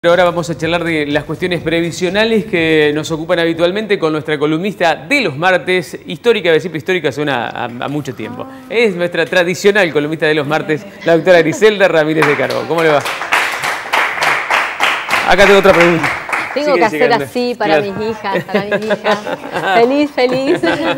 Ahora vamos a charlar de las cuestiones previsionales que nos ocupan habitualmente con nuestra columnista de los martes, histórica, siempre histórica suena a mucho tiempo. Es nuestra tradicional columnista de los martes, la doctora Griselda Ramírez de Carbó. ¿Cómo le va? Acá tengo otra pregunta. Tengo que hacer así para mis hijas, Feliz, feliz.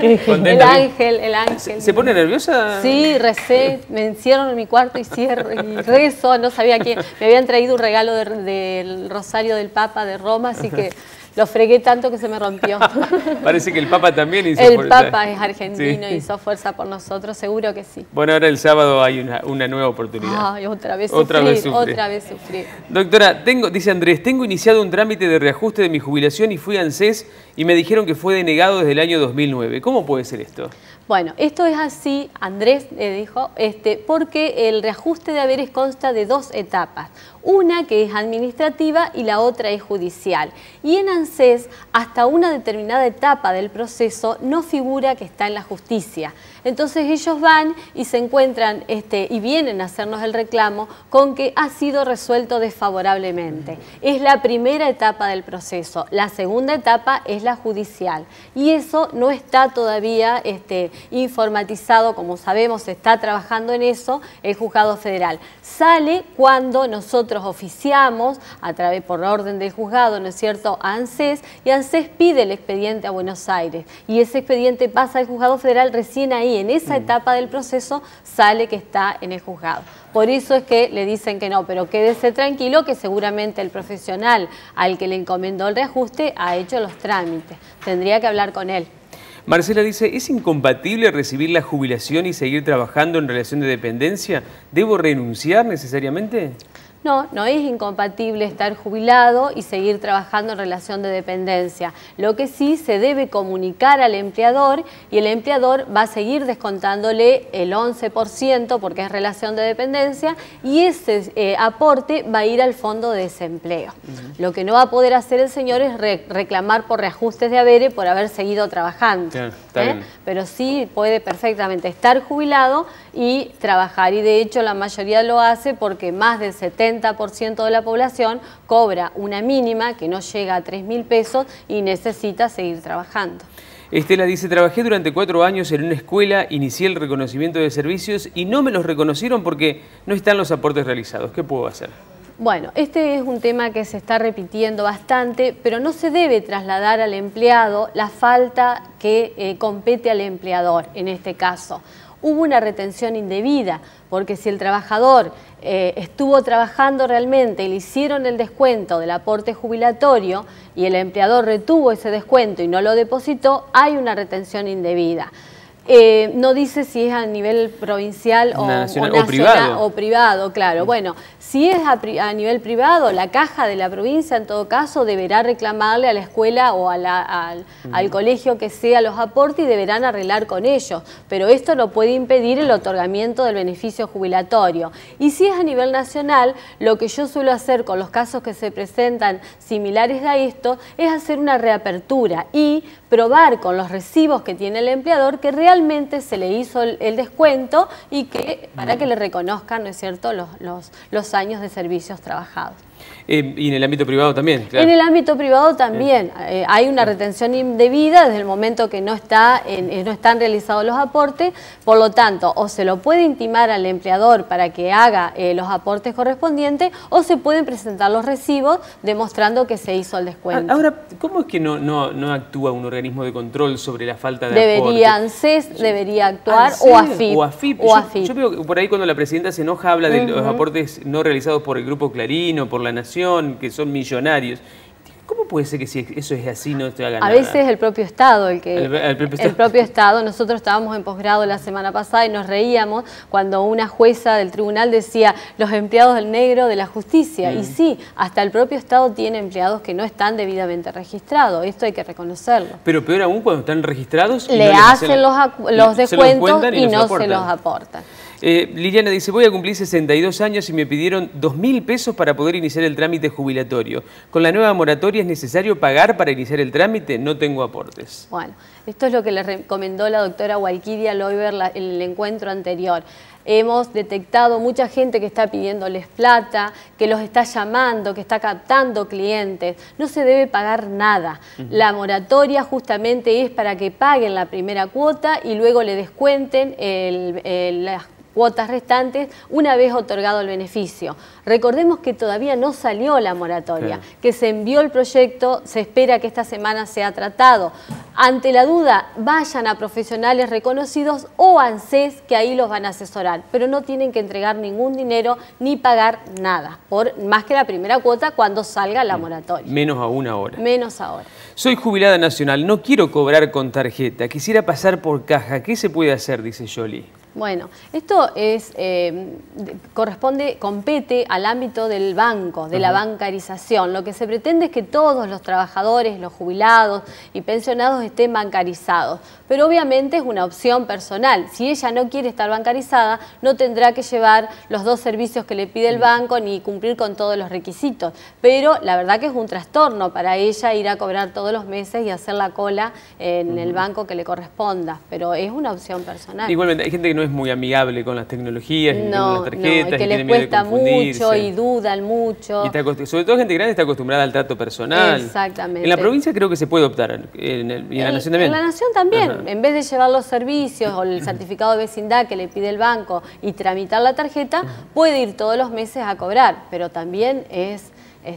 El ángel. ¿Se pone nerviosa? Sí, recé, me encierro en mi cuarto y cierro y rezo. No sabía que me habían traído un regalo del Rosario del Papa de Roma, así que lo fregué tanto que se me rompió. Parece que el Papa también hizo fuerza. El Papa es argentino, sí. Hizo fuerza por nosotros, seguro que sí. Bueno, ahora el sábado hay una nueva oportunidad. Ay, otra vez sufrir. Doctora, dice Andrés, tengo iniciado un trámite de reajuste de mi jubilación y fui a ANSES y me dijeron que fue denegado desde el año 2009. ¿Cómo puede ser esto? Bueno, esto es así, Andrés dijo, porque el reajuste de haberes consta de dos etapas. Una que es administrativa y la otra es judicial. Y en ANSES, hasta una determinada etapa del proceso no figura que está en la justicia. Entonces ellos van y se encuentran y vienen a hacernos el reclamo con que ha sido resuelto desfavorablemente. Es la primera etapa del proceso. La segunda etapa es la judicial. Y eso no está todavía informatizado, como sabemos, se está trabajando en eso, el Juzgado Federal. Sale cuando nosotros oficiamos, por orden del juzgado, ¿no es cierto?, a ANSES, y ANSES pide el expediente a Buenos Aires. Y ese expediente pasa al Juzgado Federal, recién ahí, en esa etapa del proceso, sale que está en el juzgado. Por eso es que le dicen que no, pero quédese tranquilo que seguramente el profesional al que le encomendó el reajuste ha hecho los trámites. Tendría que hablar con él. Marcela dice, ¿es incompatible recibir la jubilación y seguir trabajando en relación de dependencia? ¿Debo renunciar necesariamente? No, no es incompatible estar jubilado y seguir trabajando en relación de dependencia. Lo que sí se debe comunicar al empleador y el empleador va a seguir descontándole el 11% porque es relación de dependencia y ese aporte va a ir al fondo de desempleo. Lo que no va a poder hacer el señor es reclamar por reajustes de haberes por haber seguido trabajando. Claro, está bien. Pero sí puede perfectamente estar jubilado y trabajar. Y de hecho la mayoría lo hace porque más del 70% de la población cobra una mínima que no llega a 3.000 pesos y necesita seguir trabajando. Estela dice, trabajé durante 4 años en una escuela, inicié el reconocimiento de servicios y no me los reconocieron porque no están los aportes realizados. ¿Qué puedo hacer? Bueno, este es un tema que se está repitiendo bastante, pero no se debe trasladar al empleado la falta que compete al empleador en este caso. Hubo una retención indebida, porque si el trabajador estuvo trabajando realmente y le hicieron el descuento del aporte jubilatorio y el empleador retuvo ese descuento y no lo depositó, hay una retención indebida. No dice si es a nivel provincial o nacional o privado, claro. Bueno, si es a nivel privado, la caja de la provincia en todo caso deberá reclamarle a la escuela o al colegio que sea los aportes y deberán arreglar con ellos. Pero esto no puede impedir el otorgamiento del beneficio jubilatorio. Y si es a nivel nacional, lo que yo suelo hacer con los casos que se presentan similares a esto es hacer una reapertura y probar con los recibos que tiene el empleador que realmente se le hizo el descuento y que para que le reconozcan, ¿no es cierto?, los años de servicios trabajados. Y en el ámbito privado también, claro. En el ámbito privado también hay una retención indebida desde el momento que no están realizados los aportes, por lo tanto, o se lo puede intimar al empleador para que haga los aportes correspondientes o se pueden presentar los recibos demostrando que se hizo el descuento. Ahora, ¿cómo es que no actúa un organismo de control sobre la falta de aporte? ANSES debería actuar o o AFIP. AFIP. Yo veo que por ahí cuando la presidenta se enoja habla de los aportes no realizados por el Grupo Clarín o por La Nación, que son millonarios. ¿Cómo puede ser que si eso es así no te haga nada? A veces el propio Estado, el propio Estado. Nosotros estábamos en posgrado la semana pasada y nos reíamos cuando una jueza del tribunal decía los empleados del negro de la justicia. Y sí, hasta el propio Estado tiene empleados que no están debidamente registrados. Esto hay que reconocerlo. Pero peor aún cuando están registrados. Le hacen los descuentos y no se los aportan. Liliana dice, voy a cumplir 62 años y me pidieron 2.000 pesos para poder iniciar el trámite jubilatorio. ¿Con la nueva moratoria es necesario pagar para iniciar el trámite? No tengo aportes. Bueno, esto es lo que le recomendó la doctora Walkiria Loiber en el encuentro anterior. Hemos detectado mucha gente que está pidiéndoles plata, que los está llamando, que está captando clientes. No se debe pagar nada. La moratoria justamente es para que paguen la primera cuota y luego le descuenten las cuotas restantes una vez otorgado el beneficio. Recordemos que todavía no salió la moratoria, que se envió el proyecto, se espera que esta semana sea tratado. Ante la duda, vayan a profesionales reconocidos o a ANSES, que ahí los van a asesorar, pero no tienen que entregar ningún dinero ni pagar nada, más que la primera cuota cuando salga la moratoria. Menos aún ahora. Menos ahora. Soy jubilada nacional, no quiero cobrar con tarjeta, quisiera pasar por caja. ¿Qué se puede hacer?, dice Yoli. Bueno, esto compete al ámbito del banco, de la bancarización. Lo que se pretende es que todos los trabajadores, los jubilados y pensionados estén bancarizados. Pero obviamente es una opción personal. Si ella no quiere estar bancarizada, no tendrá que llevar los 2 servicios que le pide el banco ni cumplir con todos los requisitos. Pero la verdad que es un trastorno para ella ir a cobrar todos los meses y hacer la cola en el banco que le corresponda. Pero es una opción personal. Igualmente, hay gente que no es muy amigable con las tecnologías, con las tarjetas, y que les cuesta mucho y dudan mucho. Y sobre todo gente grande está acostumbrada al trato personal. Exactamente. En la provincia creo que se puede optar, y en la Nación también. En la Nación también. En vez de llevar los servicios o el certificado de vecindad que le pide el banco y tramitar la tarjeta, puede ir todos los meses a cobrar, pero también es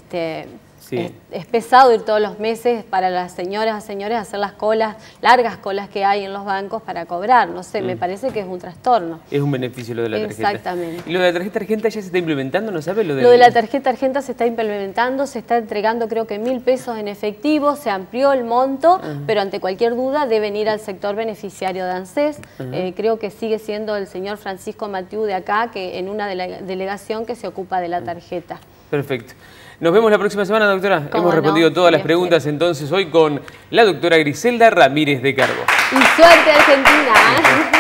pesado ir todos los meses para las señoras, señores, hacer las colas, largas colas que hay en los bancos para cobrar. No sé, me parece que es un trastorno. Es un beneficio lo de la tarjeta. Exactamente. ¿Y lo de la tarjeta argenta ya se está implementando? ¿No sabe? Lo de la tarjeta argenta se está implementando, se está entregando creo que 1.000 pesos en efectivo, se amplió el monto, pero ante cualquier duda deben ir al sector beneficiario de ANSES. Creo que sigue siendo el señor Francisco Matiu de acá, que en una delegación que se ocupa de la tarjeta. Perfecto. Nos vemos la próxima semana, doctora. Hemos respondido todas las preguntas entonces hoy con la doctora Griselda Ramírez de Carbo. Y suerte, Argentina.